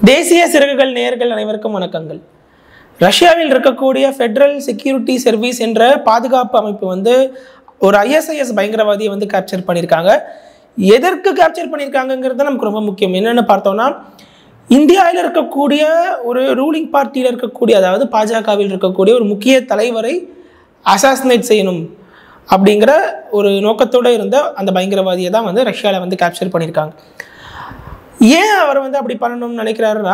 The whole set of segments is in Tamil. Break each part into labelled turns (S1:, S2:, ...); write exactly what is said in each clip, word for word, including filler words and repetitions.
S1: தேசிய சிறகுகள் நேயர்கள் அனைவருக்கும் வணக்கங்கள். ரஷ்யாவில் இருக்கக்கூடிய ஃபெடரல் செக்யூரிட்டி சர்வீஸ் என்ற பாதுகாப்பு அமைப்பு வந்து ஒரு ஐஎஸ்ஐஎஸ் பயங்கரவாதியை வந்து கேப்சர் பண்ணியிருக்காங்க. எதற்கு கேப்சர் பண்ணியிருக்காங்கிறது நமக்கு ரொம்ப முக்கியம். என்னென்னு பார்த்தோம்னா, இந்தியாவில் இருக்கக்கூடிய ஒரு ரூலிங் பார்ட்டியில் இருக்கக்கூடிய, அதாவது பாஜகவில் இருக்கக்கூடிய ஒரு முக்கிய தலைவரை அசாசினேட் செய்யணும் அப்படிங்கிற ஒரு நோக்கத்தோடு இருந்த அந்த பயங்கரவாதியை தான் வந்து ரஷ்யாவில் வந்து கேப்சர் பண்ணியிருக்காங்க. ஏன் அவர் வந்து அப்படி பண்ணணும்னு நினைக்கிறாருன்னா,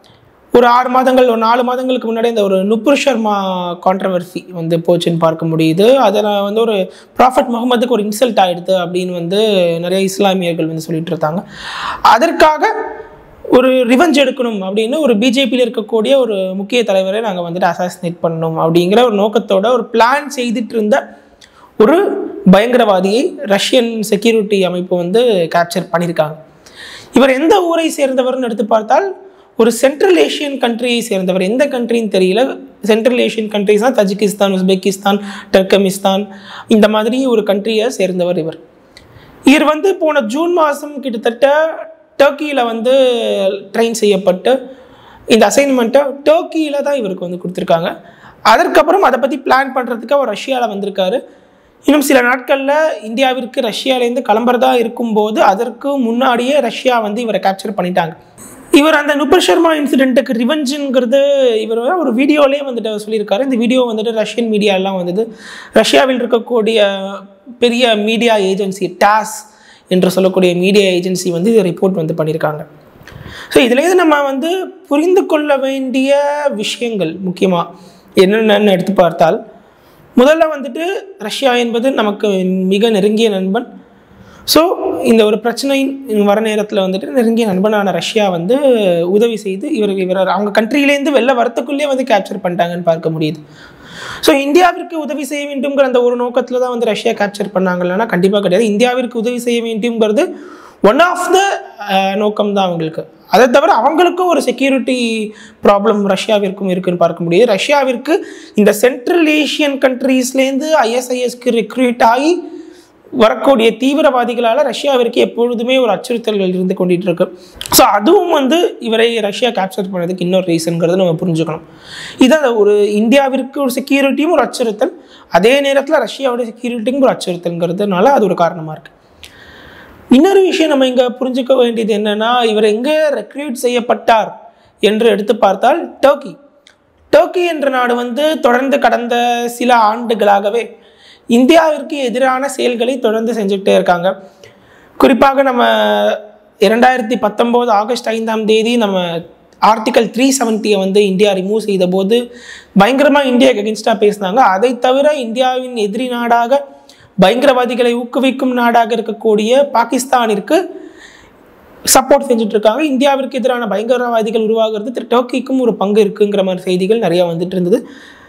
S1: ஒரு ஆறு மாதங்கள் ஒரு நாலு மாதங்களுக்கு முன்னாடி இந்த ஒரு நுபுர் ஷர்மா கான்ட்ரவர்சி வந்து போச்சுன்னு பார்க்க முடியுது. அதில் வந்து ஒரு ப்ராஃபட் முகமதுக்கு ஒரு இன்சல்ட் ஆகிடுது அப்படின்னு வந்து நிறைய இஸ்லாமியர்கள் வந்து சொல்லிட்டு இருந்தாங்க. அதற்காக ஒரு ரிவெஞ்ச் எடுக்கணும் அப்படின்னு ஒரு பிஜேபியில் இருக்கக்கூடிய ஒரு முக்கிய தலைவரை நாங்கள் வந்துட்டு அசாசினேட் பண்ணணும் அப்படிங்கிற ஒரு நோக்கத்தோட ஒரு பிளான் செய்துட்டு இருந்த ஒரு பயங்கரவாதியை ரஷ்யன் செக்யூரிட்டி அமைப்பு வந்து கேப்சர் பண்ணியிருக்காங்க. இவர் எந்த ஊரை சேர்ந்தவர்னு எடுத்து பார்த்தால் ஒரு சென்ட்ரல் ஏஷியன் கண்ட்ரியை சேர்ந்தவர். எந்த கண்ட்ரின்னு தெரியல. சென்ட்ரல் ஏஷியன் கண்ட்ரிஸ் தான் தஜிகிஸ்தான், உஸ்பெகிஸ்தான், டர்கமிஸ்தான், இந்த மாதிரி ஒரு கண்ட்ரியை சேர்ந்தவர் இவர். இவர் வந்து போன ஜூன் மாதம் கிட்டத்தட்ட டர்க்கியில் வந்து ட்ரெயின் செய்யப்பட்டு இந்த அசைன்மெண்ட்டை டர்க்கியில் தான் இவருக்கு வந்து கொடுத்துருக்காங்க. அதற்கப்புறம் அதை பற்றி பிளான் பண்ணுறதுக்கு அவர் ரஷ்யாவில் வந்திருக்காரு. இன்னும் சில நாட்களில் இந்தியாவிற்கு ரஷ்யாவிலேருந்து கிளம்புறதா இருக்கும்போது அதற்கு முன்னாடியே ரஷ்யா வந்து இவரை கேப்சர் பண்ணிட்டாங்க. இவர் அந்த நுபுர் ஷர்மா இன்சிடென்ட்டுக்கு ரிவெஞ்சுங்கிறது இவர் ஒரு வீடியோலேயே வந்துட்டு சொல்லியிருக்காரு. இந்த வீடியோ வந்துட்டு ரஷ்யன் மீடியாலாம் வந்தது. ரஷ்யாவில் இருக்கக்கூடிய பெரிய மீடியா ஏஜென்சி டாஸ் என்று சொல்லக்கூடிய மீடியா ஏஜென்சி வந்து இதை ரிப்போர்ட் வந்து பண்ணியிருக்காங்க. ஸோ இதுலேருந்து நம்ம வந்து புரிந்து கொள்ள வேண்டிய விஷயங்கள் முக்கியமாக என்னென்னு எடுத்து பார்த்தால், முதல்ல வந்துட்டு ரஷ்யா என்பது நமக்கு மிக நெருங்கிய நண்பன். ஸோ இந்த ஒரு பிரச்சனை வர நேரத்தில் வந்துட்டு நெருங்கிய நண்பனான ரஷ்யா வந்து உதவி செய்து இவர் இவர் அவங்க கண்ட்ரியிலேருந்து வெளில வரத்துக்குள்ளே வந்து கேப்சர் பண்ணிட்டாங்கன்னு பார்க்க முடியுது. ஸோ இந்தியாவிற்கு உதவி செய்ய வேண்டும்ங்கிற அந்த ஒரு நோக்கத்தில் தான் வந்து ரஷ்யா கேப்சர் பண்ணாங்கன்னா கண்டிப்பாக கிடையாது. இந்தியாவிற்கு உதவி செய்ய வேண்டும்ங்கிறது ஒன் ஆஃப் த நோக்கம் தான் அவங்களுக்கு. அதை தவிர அவங்களுக்கும் ஒரு செக்யூரிட்டி ப்ராப்ளம் ரஷ்யாவிற்கும் இருக்குன்னு பார்க்க முடியுது. ரஷ்யாவிற்கு இந்த சென்ட்ரல் ஏஷியன் கண்ட்ரீஸ்லேருந்து ஐஎஸ்ஐஎஸ்க்கு ரெக்ரூட் ஆகி வரக்கூடிய தீவிரவாதிகளால் ரஷ்யாவிற்கு எப்பொழுதுமே ஒரு அச்சுறுத்தல்கள் இருந்து கொண்டுட்டு இருக்கு. ஸோ அதுவும் வந்து இவரை ரஷ்யா கேப்சர் பண்ணதுக்கு இன்னொரு ரீசன்கிறது நம்ம புரிஞ்சுக்கணும். இதான் ஒரு இந்தியாவிற்கு ஒரு செக்யூரிட்டியும் ஒரு அச்சுறுத்தல், அதே நேரத்தில் ரஷ்யாவோட செக்யூரிட்டியும் ஒரு அச்சுறுத்தல்ங்கிறதுனால அது ஒரு காரணமாக இருக்குது. இன்னொரு விஷயம் நம்ம இங்கே புரிஞ்சுக்க வேண்டியது என்னென்னா, இவர் எங்கே ரெக்ரூட் செய்யப்பட்டார் என்று எடுத்து பார்த்தால் டர்க்கி. டர்க்கி என்ற நாடு வந்து தொடர்ந்து கடந்த சில ஆண்டுகளாகவே இந்தியாவிற்கு எதிரான செயல்களை தொடர்ந்து செஞ்சுக்கிட்டே இருக்காங்க. குறிப்பாக நம்ம இரண்டாயிரத்தி பத்தொம்போது ஆகஸ்ட் ஐந்தாம் தேதி நம்ம ஆர்டிக்கல் த்ரீ செவன்ட்டியை வந்து இந்தியா ரிமூவ் செய்த போது பயங்கரமாக இந்தியாவுக்கு அகென்ஸ்டாக பேசினாங்க. அதை தவிர இந்தியாவின் எதிரி நாடாக பயங்கரவாதிகளை ஊக்குவிக்கும் நாடாக இருக்கக்கூடிய பாகிஸ்தானிற்கு சப்போர்ட் செஞ்சுட்டு இருக்காங்க. இந்தியாவிற்கு எதிரான பயங்கரவாதிகள் உருவாகிறது திரு டர்க்கிக்கும் ஒரு பங்கு இருக்குங்கிற மாதிரி செய்திகள் நிறையா வந்துட்டு இருந்தது.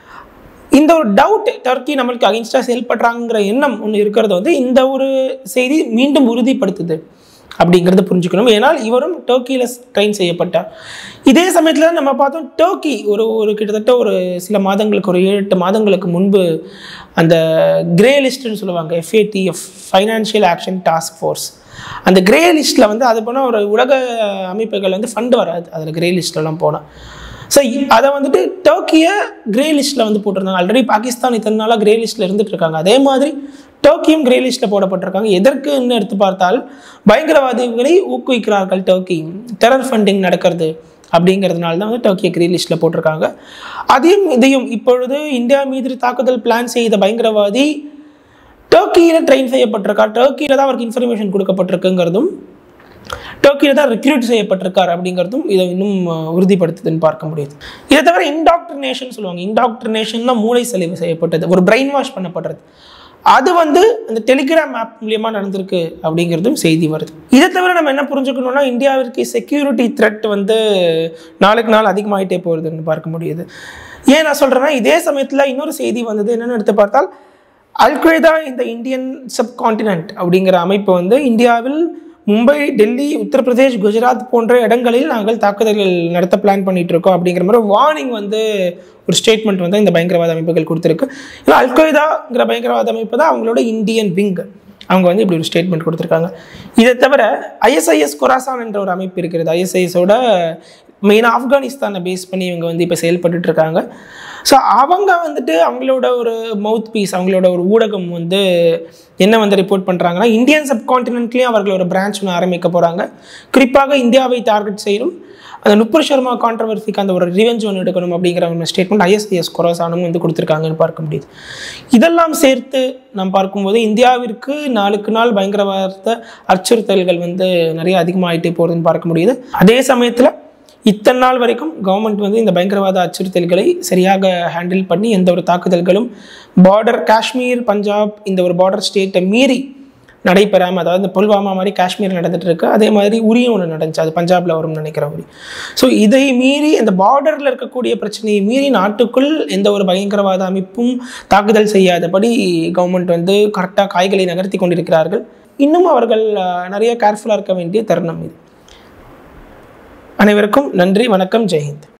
S1: இந்த ஒரு டவுட், டர்க்கி நம்மளுக்கு அகென்ஸ்டாக செயல்படுறாங்கிற எண்ணம் ஒன்று இருக்கிறது வந்து இந்த ஒரு செய்தி மீண்டும் உறுதிப்படுத்துது அப்படிங்கிறத புரிஞ்சுக்கணும். ஏன்னால் இவரும் டர்க்கியில் ட்ரெயின் செய்யப்பட்டார். இதே சமயத்தில் நம்ம பார்த்தோம், டர்க்கி ஒரு ஒரு கிட்டத்தட்ட ஒரு சில மாதங்களுக்கு ஒரு ஏழு எட்டு மாதங்களுக்கு முன்பு அந்த கிரே லிஸ்ட்டுன்னு சொல்லுவாங்க, FATF financial action task force, அந்த கிரே லிஸ்ட்டில் வந்து அது போனால் ஒரு உலக அமைப்புகள் வந்து ஃபண்டு வராது அதில் கிரே லிஸ்ட்லலாம் போனால். ஸோ அதை வந்துட்டு டர்க்கியை கிரே லிஸ்ட்டில் வந்து போட்டிருந்தாங்க. ஆல்ரெடி பாகிஸ்தான் இத்தனை நாளாக கிரே லிஸ்ட்டில் இருந்துட்டு இருக்காங்க. அதே மாதிரி டர்க்கியும் கிரே லிஸ்ட்டில் போடப்பட்டிருக்காங்க. எதற்குன்னு எடுத்து பார்த்தால் பயங்கரவாதிகளை ஊக்குவிக்கிறார்கள் டர்க்கி, டெரர் ஃபண்டிங் நடக்கிறது அப்படிங்கிறதுனால தான் வந்து டர்க்கியை கிரே லிஸ்ட்டில் போட்டிருக்காங்க. அதையும் இதையும் இப்பொழுது இந்தியா மீது தாக்குதல் பிளான் செய்த பயங்கரவாதி டர்க்கியில் ட்ரெயின் செய்யப்பட்டிருக்கார். டர்க்கியில் தான் அவருக்கு இன்ஃபர்மேஷன் கொடுக்கப்பட்டிருக்குங்கிறதும், டர்க்கியில் தான் ரெக்ரூட் செய்யப்பட்டிருக்கார் அப்படிங்கிறதும் இதை இன்னும் உறுதிப்படுத்துதுன்னு பார்க்க முடியுது. இதை தவிர இன்டாக்ட்ரினேஷன் சொல்லுவாங்க. இன்டாக்ட்ரினேஷன்னா மூளை செலவு செய்யப்பட்டது, ஒரு பிரெயின் வாஷ் பண்ணப்படுறது. அது வந்து அந்த டெலிகிராம் ஆப் மூலியமாக நடந்திருக்கு அப்படிங்கிறதும் செய்தி வருது. இதை தவிர நம்ம என்ன புரிஞ்சுக்கணும்னா, இந்தியாவிற்கு செக்யூரிட்டி த்ரெட் வந்து நாளுக்கு நாள் அதிகமாகிட்டே போகுதுன்னு பார்க்க முடியுது. ஏன் நான் சொல்கிறேன்னா, இதே சமயத்தில் இன்னொரு செய்தி வந்தது. என்னென்னு எடுத்து பார்த்தால், அல்கொய்தா இந்த இந்தியன் சப்கான்டினென்ட் அப்படிங்கிற அமைப்பு வந்து இந்தியாவில் மும்பை, டெல்லி, உத்தரப்பிரதேஷ், குஜராத் போன்ற இடங்களில் நாங்கள் தாக்குதல்கள் நடத்த பிளான் பண்ணிட்டு இருக்கோம் அப்படிங்கிற மாதிரி வார்னிங் வந்து ஒரு ஸ்டேட்மெண்ட் வந்து இந்த பயங்கரவாத அமைப்புகள் கொடுத்துருக்கு. இல்லை, அல்கொய்தாங்கிற பயங்கரவாத அமைப்பு தான் அவங்களோட இந்தியன் விங். அவங்க வந்து இப்படி ஒரு ஸ்டேட்மெண்ட் கொடுத்துருக்காங்க. இதை தவிர ஐஎஸ்ஐஎஸ் கொராசான் என்ற ஒரு அமைப்பு இருக்கிறது. ஐஎஸ்ஐஎஸோட மெயினாக ஆப்கானிஸ்தானை பேஸ் பண்ணி இவங்க வந்து இப்போ செயல்பட்டு இருக்காங்க. ஸோ அவங்க வந்துட்டு அவங்களோட ஒரு மவுத் பீஸ், அவங்களோட ஒரு ஊடகம் வந்து என்ன வந்து ரிப்போர்ட் பண்ணுறாங்கன்னா, இந்தியன் சப்கான்டினென்ட்லேயும் அவர்கள் ஒரு பிரான்ச் ஒன்று ஆரம்பிக்க போகிறாங்க. குறிப்பாக இந்தியாவை டார்கெட் செய்யணும், அந்த நுப்பூர் சர்மா கான்ட்ரவர்சிக்கு அந்த ஒரு ரிவெஞ்ச் ஒன்று எடுக்கணும் அப்படிங்கிற ஒரு ஸ்டேட்மெண்ட் ஐஎஸ்ஐஎஸ் கொராசானும் வந்து கொடுத்துருக்காங்கன்னு பார்க்க முடியுது. இதெல்லாம் சேர்த்து நாம் பார்க்கும்போது இந்தியாவிற்கு நாளுக்கு நாள் பயங்கரவாத அச்சுறுத்தல்கள் வந்து நிறைய அதிகமாகிட்டே போகிறதுன்னு பார்க்க முடியுது. அதே சமயத்தில் இத்தனை நாள் வரைக்கும் கவர்மெண்ட் வந்து இந்த பயங்கரவாத அச்சுறுத்தல்களை சரியாக ஹேண்டில் பண்ணி எந்த ஒரு தாக்குதல்களும் பார்டர் காஷ்மீர் பஞ்சாப் இந்த ஒரு பார்டர் ஸ்டேட்டை மீறி நடைபெறாமல், அதாவது இந்த புல்வாமா மாதிரி காஷ்மீர் நடந்துட்டு இருக்கு, அதே மாதிரி உரியும் ஒன்று நடந்துச்சு, அது பஞ்சாபில் வரும்னு நினைக்கிற உரி. ஸோ இதை மீறி இந்த பார்டரில் இருக்கக்கூடிய பிரச்சனையை மீறி நாட்டுக்குள் எந்த ஒரு பயங்கரவாத அமைப்பும் தாக்குதல் செய்யாதபடி கவர்மெண்ட் வந்து கரெக்டாக காய்களை நகர்த்தி கொண்டிருக்கிறார்கள். இன்னும் அவர்கள் நிறைய கேர்ஃபுல்லாக இருக்க வேண்டிய தருணம் இது. அனைவருக்கும் நன்றி, வணக்கம், ஜெய்ஹிந்த்.